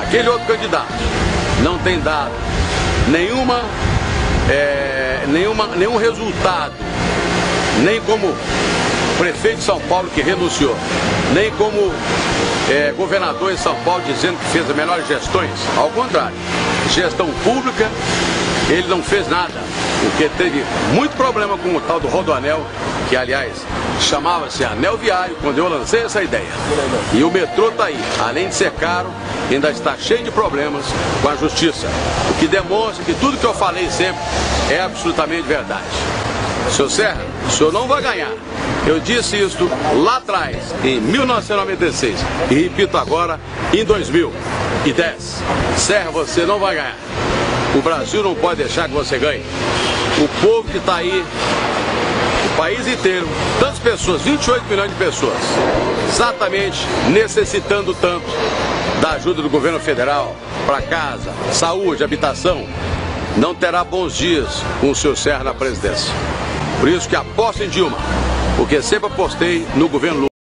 Aquele outro candidato não tem dado nenhum resultado, nem como prefeito de São Paulo que renunciou, nem como governador de São Paulo dizendo que fez as melhores gestões. Ao contrário, gestão pública, ele não fez nada, porque teve muito problema com o tal do Rodoanel, que aliás chamava-se Anel Viário quando eu lancei essa ideia. E o metrô está aí, além de ser caro, ainda está cheio de problemas com a justiça, o que demonstra que tudo que eu falei sempre é absolutamente verdade. Senhor Serra, o senhor não vai ganhar. Eu disse isso lá atrás, em 1996, e repito agora, em 2010. Serra, você não vai ganhar. O Brasil não pode deixar que você ganhe. O povo que está aí, o país inteiro, tantas pessoas, 28 milhões de pessoas, exatamente necessitando tanto da ajuda do governo federal para casa, saúde, habitação, não terá bons dias com o senhor Serra na presidência. Por isso que aposto em Dilma, porque sempre apostei no governo Lula.